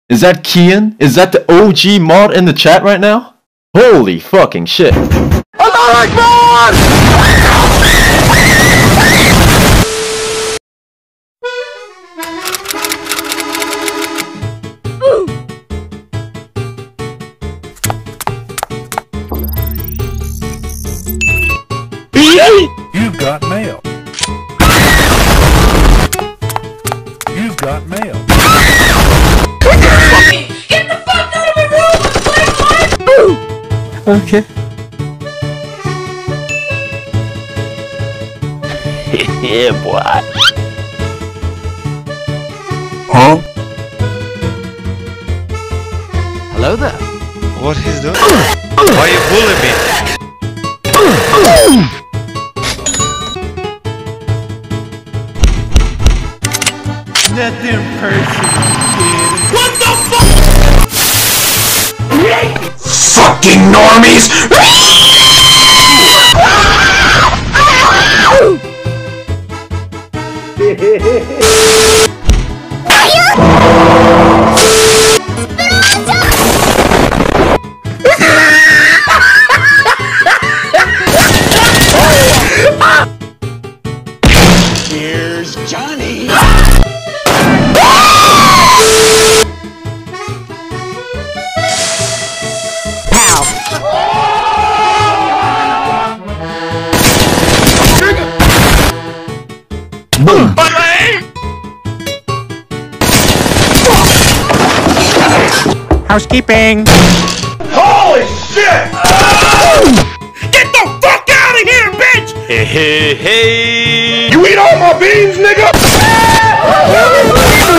Is that Kian? Is that the OG mod in the chat right now? Holy fucking shit. Allah Akbar! You've got mail. You've got mail. Get the fuck out of my room! Okay. Yeah, boy. Huh? Hello there. What he's doing? Why you bullying me? Nothing personal, kid. What the fuck? Fucking normies! Here's Johnny. Boom. Housekeeping. Holy shit! Get the fuck out of here, bitch! Hey, hey, hey. You eat all my beans, nigga!